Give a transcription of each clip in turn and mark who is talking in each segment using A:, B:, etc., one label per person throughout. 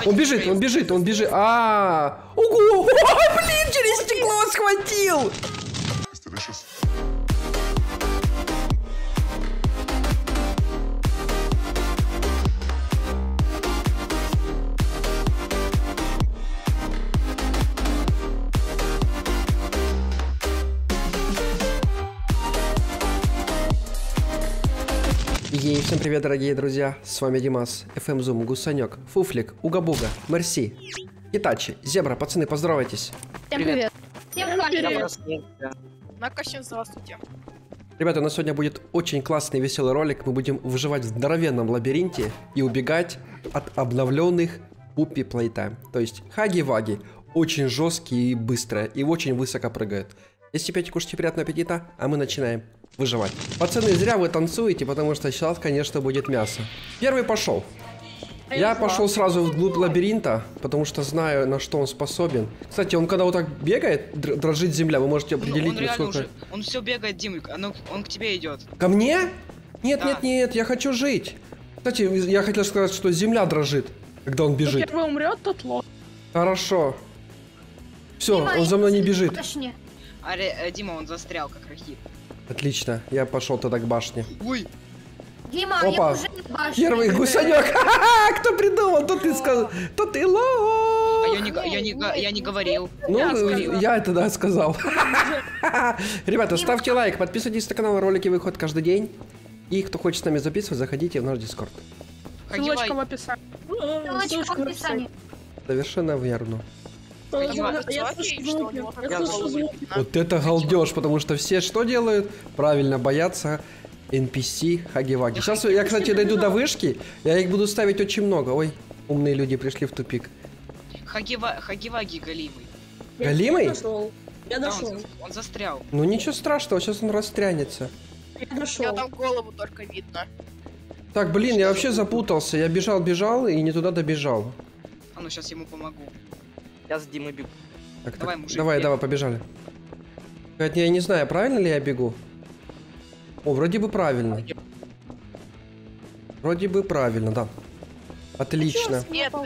A: Он бежит, он бежит, он бежит. Ого! Блин, через стекло схватил! Ей, всем привет, дорогие друзья, с вами Димас, FM Zoom, Гусанек, Фуфлик, Уга-Буга, Мерси, Итачи, Зебра, пацаны, поздоровайтесь.
B: Всем привет. Всем привет.
C: Накощен, здравствуйте.
A: Ребята, у нас сегодня будет очень классный веселый ролик, мы будем выживать в здоровенном лабиринте и убегать от обновленных Puppy Playtime, то есть хаги-ваги, очень жесткие и быстрые, и очень высоко прыгают. Если пейте, кушайте, приятного аппетита, а мы начинаем выживать. Пацаны, зря вы танцуете, потому что сейчас, конечно, будет мясо. Первый пошел. Я пошел сразу вглубь лабиринта, потому что знаю, на что он способен. Кстати, он когда вот так бегает, дрожит земля, вы можете определить, насколько...
D: Он все бегает, Дим, он к тебе идет.
A: Ко мне? Нет,
D: да.
A: нет, я хочу жить. Кстати, я хотел сказать, что земля дрожит, когда он бежит.
C: Кто первый умрет, тот лох.
A: Хорошо. Все, он за мной не бежит.
D: Дима, он застрял, как рахит.
A: Отлично, я пошел тогда к башне.
D: Ой.
B: Дима,
A: опа,
B: я уже в башне.
A: Первый гусанек. Кто придумал? То ты сказал, то ты лох.
D: А я не говорил.
A: Ну, я это да сказал. Ребята, ставьте лайк, подписывайтесь на канал, ролики выходят каждый день. И кто хочет с нами записывать, заходите в наш Дискорд.
C: Ссылочка в описании.
B: Ссылочка в описании.
A: Совершенно верно.
C: Я
A: Вот это галдеж, потому что все что делают? Правильно, боятся NPC хаги-ваги. Сейчас я, кстати, дойду до вышки, я их буду ставить очень много. Ой, умные люди пришли в тупик.
D: Хаги-ваги голимый.
A: Голимый?
C: Я нашел.
D: Он застрял.
A: Ну ничего страшного, сейчас он растрянется.
C: Я там голову только видно.
A: Так, блин, я вообще запутался. Я бежал и не туда добежал.
D: А ну сейчас ему помогу.
E: Я с Димой бегу.
A: Так,
D: давай, мужик,
A: давай, побежали. Хотя я не знаю, правильно ли я бегу. О, вроде бы правильно. Вроде бы правильно, да. Отлично.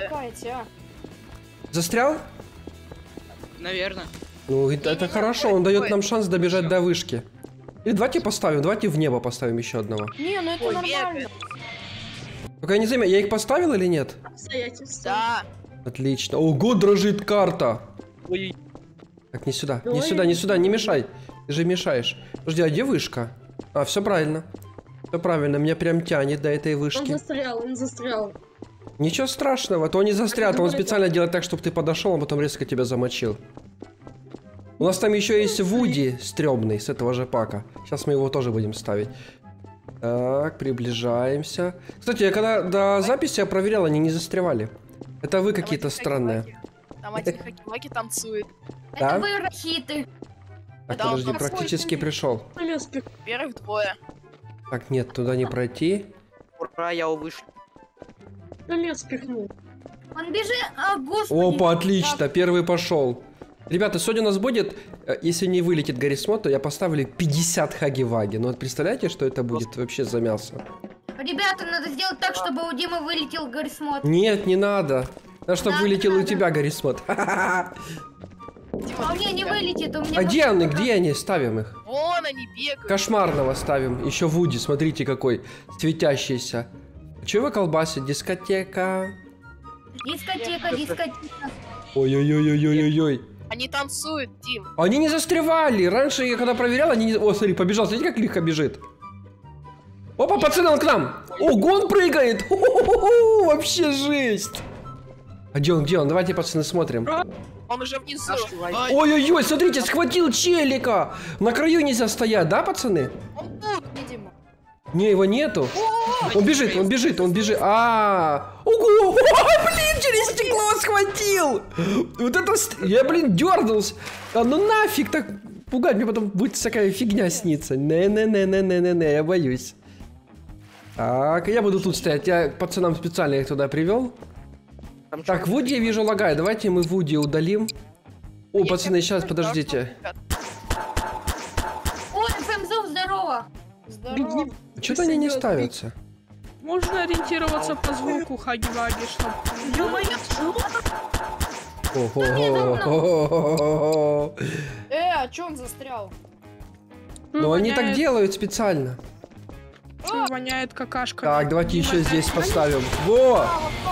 A: Застрял?
D: Наверное.
A: Ну, это хорошо, он дает нам шанс добежать до вышки. Или давайте поставим, давайте в небо поставим еще одного.
B: Не, ну это нормально.
A: Только я не знаю, я их поставил или нет?
C: Да.
A: Отлично. Ого, дрожит карта.
E: Ой.
A: Так, не сюда, не мешай. Ты же мешаешь. Подожди, а где вышка? А, все правильно. Все правильно, меня прям тянет до этой вышки.
C: Он застрял.
A: Ничего страшного, то он не застрял, он специально делает так, чтобы ты подошел, а потом резко тебя замочил. У нас там еще есть Вуди стрёмный с этого же пака. Сейчас мы его тоже будем ставить. Так, приближаемся. Кстати, я когда до записи я проверял, они не застревали. Это вы какие-то странные.
C: Там один хаги-ваги танцует.
A: Да?
B: Это вы рахиты.
A: Так,
C: Да,
A: подожди,
C: он
A: практически пришел.
C: Первых двое.
A: Так, нет, туда не пройти.
E: Ура, я вышел.
B: Он бежит, господи.
A: Опа, отлично, первый пошел. Ребята, сегодня у нас будет, если не вылетит Гаррисмод, то я поставлю 50 хаги-ваги. Ну вот представляете, что это будет вообще за мясо?
B: Ребята, надо сделать так, чтобы у Димы вылетел Гаррисмод.
A: Нет, не надо. Надо, чтобы вылетел у тебя Гаррисмод.
B: А у меня не вылетит, у меня...
A: А где они? Ставим их.
C: Вон они бегают.
A: Кошмарного ставим. Еще Вуди, смотрите какой. Светящийся. Чего вы колбасит? Дискотека.
B: Дискотека.
A: Ой-ой-ой-ой-ой-ой.
C: Они танцуют, Дим.
A: Они не застревали. Раньше я когда проверял, они не... О, смотри, побежал. Смотрите, как легко бежит. Опа, пацаны, он к нам. Ого, он прыгает. Вообще жесть. А где он? Давайте, пацаны, смотрим.
C: Он уже внизу.
A: Ой-ой-ой, смотрите, схватил челика. На краю нельзя стоять, да, пацаны?
C: Он тут, не Дима.
A: Не, его нету. Он бежит. Ого, блин, через стекло схватил. Вот это... Я, блин, дернулся. А ну нафиг так пугать, мне потом будет всякая фигня сниться. Не, я боюсь. Так, я буду тут стоять. Я пацанам специально их туда привел. Так, Вуди я вижу лагает. Давайте мы Вуди удалим. О, пацаны, сейчас, подождите.
B: О, FM Zoom, здорово.
C: Здорово.
A: Что-то они не ставятся.
C: Можно ориентироваться по звуку хаги-ваги, чтобы...
A: Ого-го-го-го-го.
C: А чё он застрял?
A: Но они так делают специально.
F: Воняет какашка.
A: Так, давайте еще здесь поставим. Во!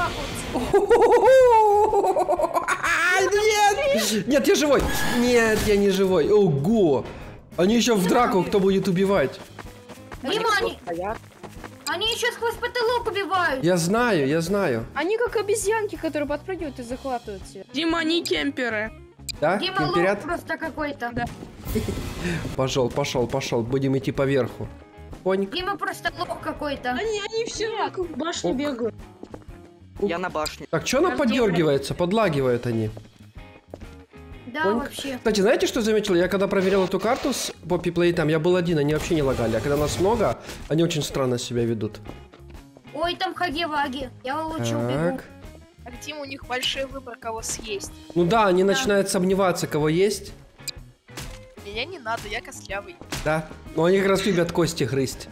A: Нет! Нет, я живой! Нет, я не живой. Ого! Они еще в драку, кто будет убивать.
B: Дима, они еще сквозь потолок убивают.
A: Я знаю, я знаю.
C: Они как обезьянки, которые подпрыгивают и захватывают тебя.
F: Дима, они кемперы.
A: Да?
B: Дима лох
A: Кемперят?
B: просто какой-то.
F: Да.
A: Пошел, пошел, пошел. Будем идти по верху. Поник.
B: Дима просто лох какой-то.
G: Они все вокруг башни
A: Ок.
G: бегают.
E: Я на башне.
A: Так, что она подергивается? Подлагивает они.
B: Да,
A: Понял.
B: вообще.
A: Кстати, знаете, что заметил? Я когда проверял эту карту с Poppy Playtime, я был один, они вообще не лагали. А когда нас много, они очень странно себя ведут.
B: Ой, там хаги-ваги. Я лучше убегу.
A: Так.
C: А Дим, у них большой выбор, кого съесть.
A: Ну да, они начинают сомневаться, кого есть.
C: Меня не надо, я костлявый.
A: Да. Но они как раз любят кости грызть.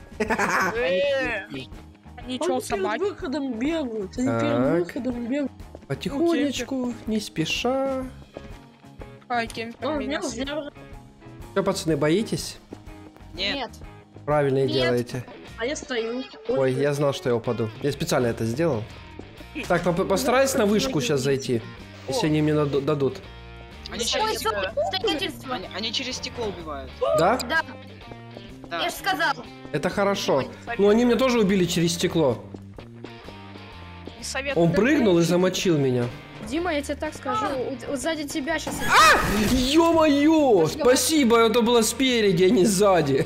F: Они чё,
G: Они перед
F: собаки?
G: выходом бегают. Они
A: Так.
G: перед выходом бегают.
A: Потихонечку, не спеша.
F: Ай, кемпер
G: О,
F: меня
G: я
F: съел.
A: Что, пацаны, боитесь?
D: Нет.
A: Правильно
B: Нет.
A: делаете.
G: А я стою.
A: Ой, я знал, что я упаду. Я специально это сделал. Так, постараюсь на вышку сейчас зайти. Если они мне дадут.
D: Они
B: Ой,
D: через,
B: обстоятельства.
D: они через стекло убивают.
A: Да?
B: Да,
D: Да.
B: я же сказал.
A: Это хорошо.
C: Не советую.
A: Но они меня тоже убили через стекло.
C: Не советую.
A: Он прыгнул и замочил меня.
C: Дима, я тебе так скажу, вот сзади тебя сейчас...
A: Ё-моё! Спасибо, это было спереди, а не сзади.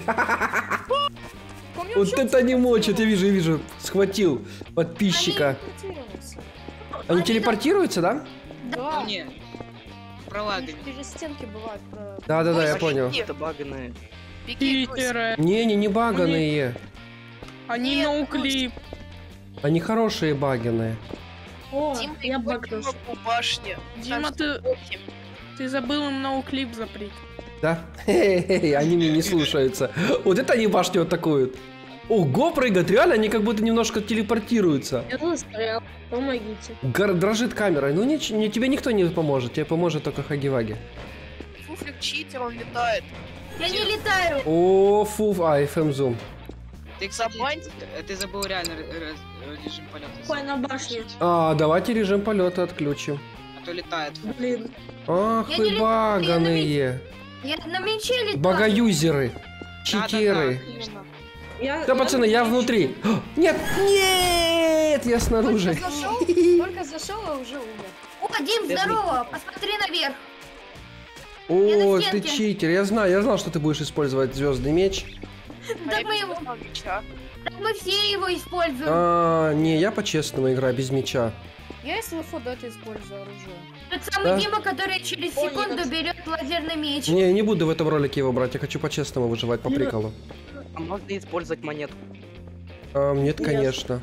A: Вот это не мочит, я вижу, схватил подписчика. Они телепортируются, да?
C: Да,
D: Не. Пролагами.
C: через стенки бывают.
A: Да-да-да, я
C: Ой,
A: понял.
E: Это баганые.
C: Беги, Кусь.
F: Питеры.
A: Не баганые.
F: Они
C: Нет,
F: ноуклип.
A: Они хорошие баганые.
G: О,
C: Дима,
G: я
C: его
G: багнулся.
C: Дима у башни.
F: Дима,
C: Так,
F: ты забыл им ноуклип запретить.
A: Да? Хе-хе-хе, они меня не слушаются. Вот это они башню атакуют. Ого, прыгают, реально, они как будто немножко телепортируются.
G: Я застрял. Помогите.
A: Дрожит камера. Ну, тебе никто не поможет, тебе поможет только Хаги-Ваги.
C: Фуфлик читер, он летает.
B: Я не летаю.
A: О, фуф, FM зум.
D: Ты, кстати,
C: Забаньте.
D: ты забыл реально режим полета.
G: Какой на башне?
A: Давайте режим полета отключим.
D: А то летает.
G: Блин.
A: Ах,
B: Я
A: вы
B: не летаю,
A: баганые.
B: Я на мече летаю.
A: Багаюзеры. Читеры.
D: Да, конечно.
A: Да, пацаны, я внутри. Нет, нет, я снаружи.
C: Только зашел, а уже умер.
B: О, Дим, здорово. Посмотри наверх.
A: О,
B: Я на
A: ты
B: стенке.
A: читер. Я знал, что ты будешь использовать звездный меч.
B: Так мы его, так мы все его используем.
A: Не, я по-честному играю без меча.
C: Я из Лефодота использую оружие.
B: Тот самый
A: Да?
B: Дима, который через секунду берет лазерный меч.
A: Не, я не буду в этом ролике его брать. Я хочу по-честному выживать по приколу.
E: А можно использовать монетку?
A: Нет, конечно.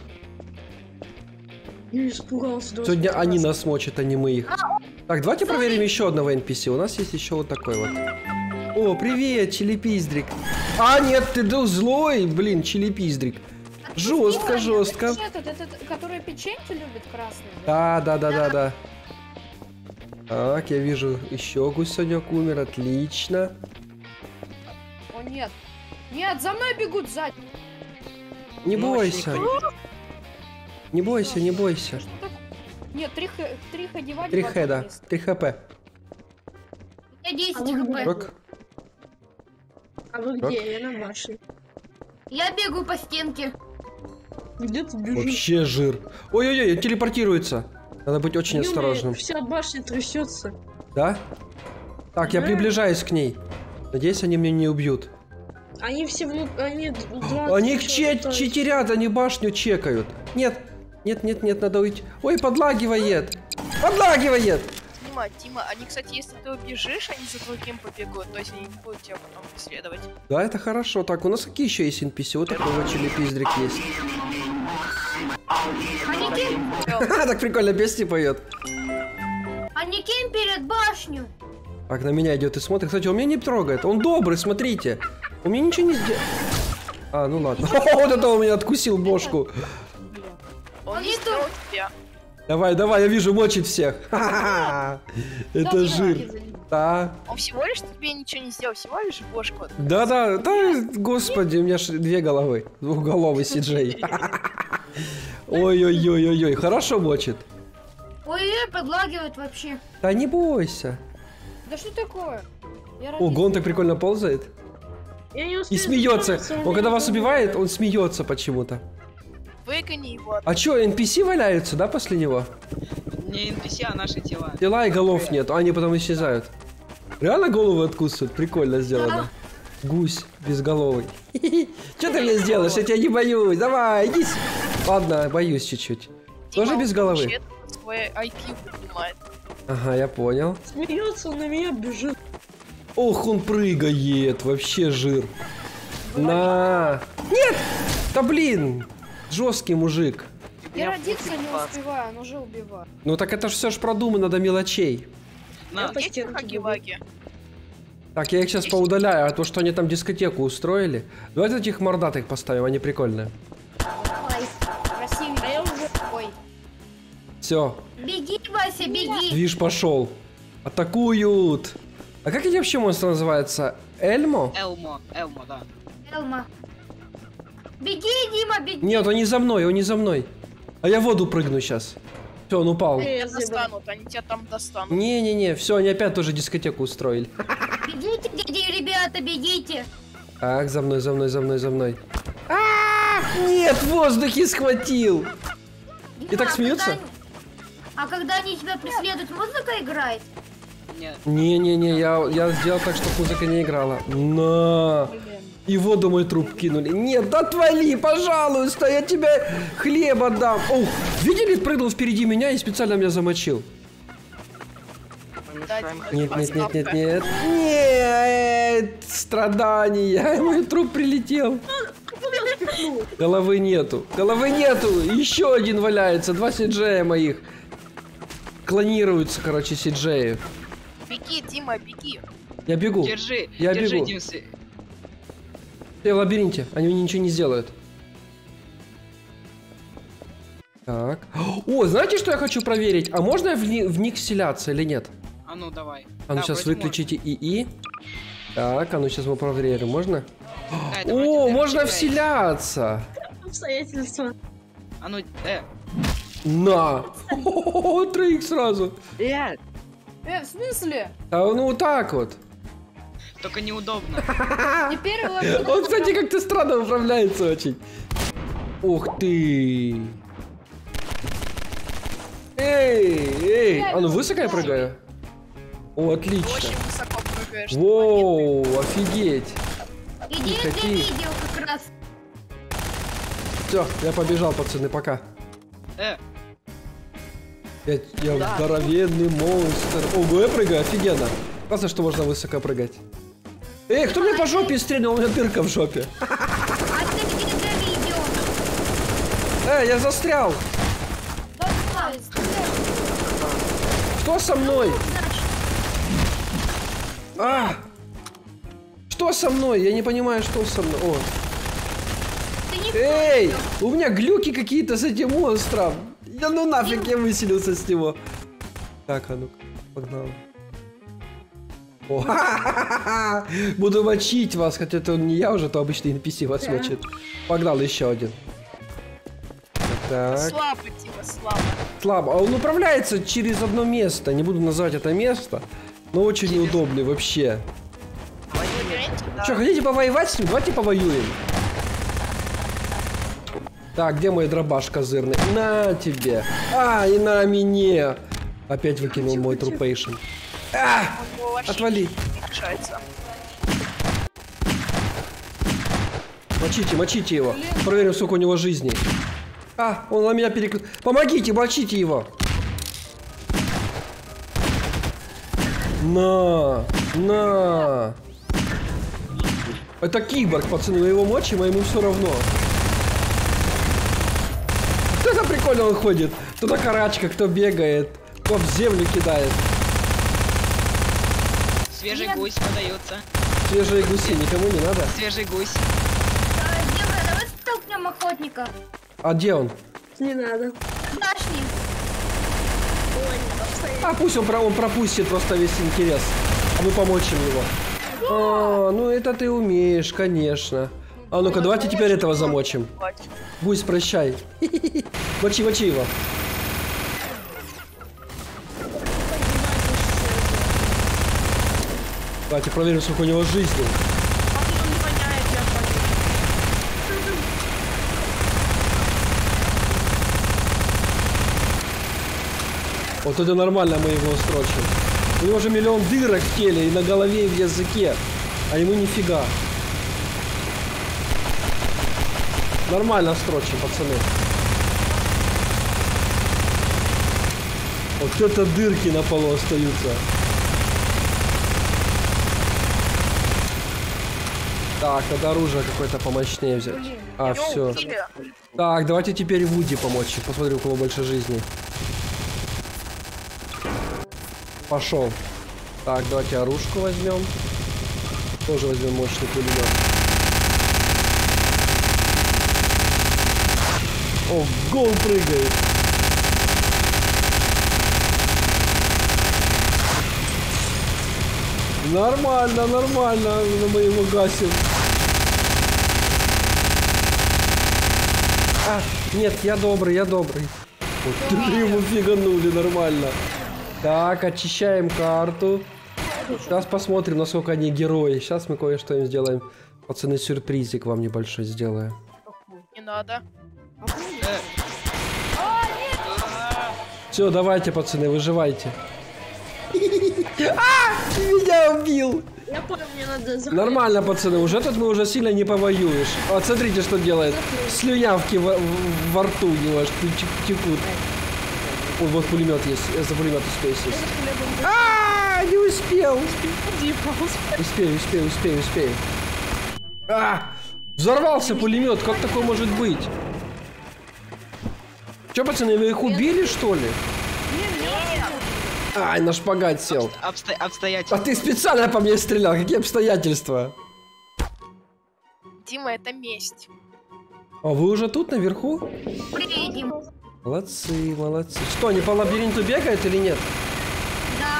G: Я испугался. до
A: Сегодня они
G: страха.
A: нас мочат, а не мы их. Так, давайте проверим еще одного NPC. У нас есть еще вот такой вот. О, привет, Чилипиздрик. Нет, ты злой, блин, Чилипиздрик. Жестко, жестко.
C: Это который печеньки любит красный.
A: Да. Так, я вижу, еще гусенек умер, отлично.
C: О, нет. Нет, за мной бегут сзади.
A: Не
E: Ну,
A: бойся.
E: вообще
A: Не бойся, не бойся.
C: Что такое? Нет, три ходиваги.
A: 3 хеда, 3 хп.
B: Я 10
G: А вы
B: хп.
A: Так,
G: А вы где? Я на башне.
B: Я бегу по стенке.
G: Где ты бежишь?
A: вообще жир. Ой-ой-ой, телепортируется. Надо быть очень
G: Ё-моё,
A: осторожным.
G: Вся башня трясется.
A: Да? Так, я
G: Да.
A: приближаюсь к ней. Надеюсь, они меня не убьют.
G: Они все они 20
A: Они их
G: человек пытаются.
A: читерят, они башню чекают. Нет, надо уйти. Ой, подлагивает. Подлагивает.
C: Дима, они, кстати, если ты убежишь, они за другим побегут, то есть они не будут тебя потом преследовать.
A: Да, это хорошо. Так, у нас какие еще есть NPC? Вот такой вот Чилипиздрик есть.
B: Они
A: Так прикольно песни поет.
B: кемперят башню.
A: Так, на меня идет и смотрит. Кстати, он меня не трогает. Он добрый, смотрите. Он мне ничего не сделал. Ну ладно. Вот это он меня откусил бошку.
C: Он не
B: Они
C: сделал тебя.
A: Давай, давай, я вижу, мочит всех. Ха-ха-ха. Это жир. Да.
C: Он всего лишь тебе ничего не сделал, всего лишь бошку.
A: Да, господи, у меня ж 2 головы. Двухголовый Сиджей. Ой-ой-ой-ой-ой, хорошо мочит.
B: Ой, подлагивает вообще.
A: Да не бойся.
B: Да что такое? Я
A: Ого, он так прикольно ползает.
G: Я не
A: И
G: успею
A: смеется.
G: забраться,
A: Он когда вас
G: меня
A: убивает, он смеется почему-то.
C: Выгони его.
A: А чё, NPC валяются, да, после него?
D: Не NPC, а наши тела.
A: Тела и голов нет, а они потом исчезают. Реально головы откусывают? Прикольно сделано. Гусь безголовый. Что ты мне сделаешь? Я тебя не боюсь. Давай, иди. Ладно, боюсь чуть-чуть. Тоже
C: Дима,
A: без
C: он
A: головы?
C: вообще свой IQ поднимает.
A: Ага, я понял.
G: Смеется, он на меня бежит.
A: Ох, он прыгает. Вообще жир. На. Нет! Да блин! Жесткий мужик.
B: Я родиться не успеваю, он уже убивает.
A: Ну так это ж все ж продумано до мелочей.
D: На,
G: по
C: Есть
G: стенке
C: хаги-ваги?
A: Так, я их сейчас поудаляю, а то, что они там дискотеку устроили. Давайте этих мордатых поставим, они прикольные.
B: Ой, красивый. А я уже... Ой.
A: Все,
B: Беги, Вася, беги.
A: движ пошел. Атакуют. А как эти вообще монстры называются? Эльмо?
D: Элмо, да.
B: Элма. Беги, Дима, беги.
A: Нет, он не за мной, он не за мной. А я в воду прыгну сейчас. Все, он упал.
G: Я забыл.
C: Достанут, они тебя там достанут.
A: Не-не-не, все, они опять тоже дискотеку устроили.
B: Бегите, дяди, ребята, бегите.
A: Так, за мной, за мной, за мной, за мной. Нет, в воздухе схватил. И так смеются?
B: А когда они тебя преследуют, музыка играет?
D: Нет.
A: Не-не-не, я сделал так, чтобы музыка не играла. На! И в воду мой труп кинули. Нет, да отвали, пожалуйста, я тебе хлеба дам. О, видели, прыгнул впереди меня и специально меня замочил.
E: Помешаем.
A: Нет, нет, нет, нет, нет. Нет, страдания. Мой труп прилетел. Головы нету. Головы нету. Еще один валяется. 2 сиджея моих. Клонируются, короче, сиджеи.
C: Беги, Дима, беги.
A: Я бегу.
D: Держи,
A: Я
D: держи,
A: бегу.
D: Димсы.
A: Ты в лабиринте. Они мне ничего не сделают. Так. О, знаете, что я хочу проверить? А можно я в них вселяться или нет?
D: А ну давай.
A: А ну
D: Да,
A: сейчас
D: вроде
A: выключите ИИ. Так, а ну сейчас мы проверим. Можно?
D: можно. Это
A: О,
D: вроде
A: можно
D: даже
A: вселяться.
G: Обстоятельства.
D: А ну,
A: На. 3 сразу.
B: В смысле?
A: А ну вот так вот.
D: только неудобно.
B: Теперь вы...
A: Он, кстати, как-то странно управляется очень. Ух ты. Эй. А ну высоко я прыгаю? О, отлично.
C: Очень высоко прыгаешь.
A: Воу, офигеть.
B: Идея
A: Тихо,
B: для
A: тихо.
B: видео как раз.
A: Все, я побежал, пацаны, пока. Я здоровенный монстр. Ого, я прыгаю, офигенно. Классно, что можно высоко прыгать. Эй, кто мне по жопе стрельнул? У меня дырка в жопе.
B: А ты где для видео?
A: Я застрял.
B: Давай,
A: Что со мной? Что со мной? Я не понимаю, что со мной. О.
B: ты не
A: Эй, у меня глюки какие-то с этим монстром. Да ну нафиг, я выселился с него. Так, а ну-ка, погнал. О, буду мочить вас, хотя это не я уже, то обычный NPC вас мочит. Погнал еще один. Так.
C: Слабо, Дима, слабо.
A: Слабо. А он управляется через одно место. Не буду называть это место, но очень неудобный вообще.
C: В лабиринте, да.
A: Че, хотите повоевать с ним? Давайте повоюем. Так, где мой дробаш козырный? На тебе. И на мне. Опять выкинул мой трупейшн.
C: У него вообще
A: Отвали.
C: не решается.
A: Мочите его. Проверим, сколько у него жизней. Он на меня переключил. Помогите, мочите его. На. Это киборг, пацаны, мы его мочим, а ему все равно. Это прикольно он ходит. Кто на карачках, кто бегает, кто в землю кидает.
D: Свежий гусь подается.
A: Свежие гуси никому не надо.
D: Свежий гусь.
B: Дима, давай столкнем охотника.
A: А где он?
G: Не надо.
B: Башни.
A: А пусть он пропустит просто весь интерес. А мы помочим его. А, ну это ты умеешь, конечно. А ну-ка, давайте теперь этого замочим. Гусь, прощай. Мочи его. Давайте проверим, сколько у него жизни. Вот это нормально мы его строчим. У него же миллион дырок в теле и на голове, и в языке. А ему нифига. Нормально строчим, пацаны. Вот это дырки на полу остаются. Так, надо оружие какое-то помощнее взять. А, все. Так, давайте теперь Вуди помочь. Посмотрим, у кого больше жизни. Пошел. Так, давайте оружку возьмем. Тоже возьмем мощный пулемет. О, гол прыгает. Нормально, нормально. Мы его гасим. А, нет, я добрый. Вот ты его фиганули, нормально. Так, очищаем карту. Сейчас посмотрим, насколько они герои. Сейчас мы кое-что им сделаем. Пацаны, сюрпризик вам небольшой сделаю.
C: Не надо.
A: Все, давайте, пацаны, выживайте. Меня убил.
G: Я понял, мне надо заходить.
A: Нормально, пацаны, уже тут мы уже сильно не повоюешь. Вот смотрите, что делает. Слюнявки во рту у него аж текут. Ой, вот пулемет есть. Я за пулемет успею сесть. Не успел. Успею. Взорвался пулемет. Как такое может быть? Че, пацаны, вы их убили, что ли? Ай, на шпагат сел.
D: Обстоятельства.
A: А ты специально по мне стрелял. Какие обстоятельства?
C: Дима, это месть.
A: А вы уже тут, наверху?
B: Приедем.
A: Молодцы. Что, они по лабиринту бегают или нет?
B: Да.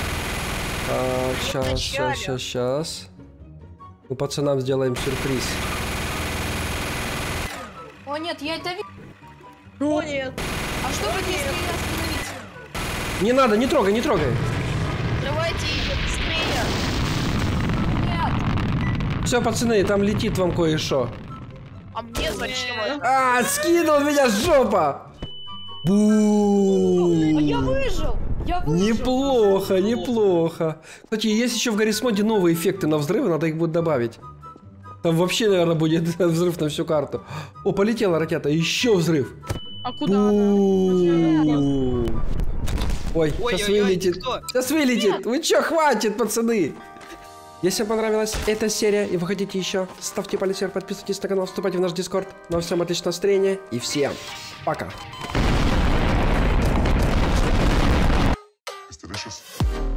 A: Так, сейчас. Мы пацанам сделаем сюрприз.
B: О нет, я это видел.
G: О, нет.
B: А что будет, если остановиться?
A: Не надо, не трогай.
C: Давайте ее быстрее.
B: Нет.
A: Все, пацаны, там летит вам кое-что.
C: А мне зачем это?
A: Скинул меня жопа! Бу!
B: А я выжил.
A: Неплохо. Кстати, есть еще в Гаррисмоде новые эффекты на взрывы, надо их будет добавить. Там вообще, наверное, будет взрыв на всю карту. О, полетела ракета, еще взрыв.
F: А куда она?
A: Бу! Ой, сейчас
D: Ой-ой-ой,
A: вылетит.
D: кто?
A: Сейчас вылетит. Вы че, хватит, пацаны. Если вам понравилась эта серия и вы хотите еще, ставьте палец вверх, подписывайтесь на канал, вступайте в наш дискорд. Ну а всем отличного настроения и всем пока.
H: It's delicious.